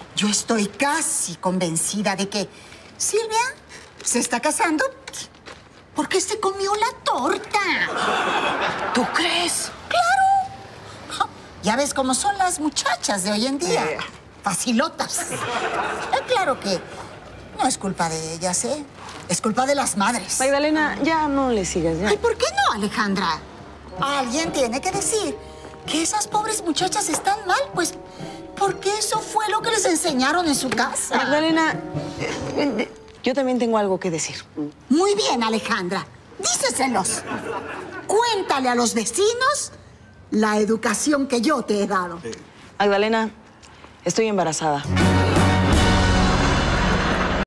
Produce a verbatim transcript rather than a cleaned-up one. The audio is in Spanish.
Yo estoy casi convencida de que Silvia se está casando porque se comió la torta. ¿Tú crees? ¡Claro! Ya ves cómo son las muchachas de hoy en día. Eh. Facilotas. Eh, claro que no es culpa de ellas, ¿eh? Es culpa de las madres. Magdalena, ya no le sigas, ya. Ay, ¿por qué no, Alejandra? Alguien tiene que decir que esas pobres muchachas están mal, pues, porque eso fue lo que les enseñaron en su casa. Magdalena, eh, yo también tengo algo que decir. Muy bien, Alejandra. Díceselos. Cuéntale a los vecinos la educación que yo te he dado. Magdalena, estoy embarazada.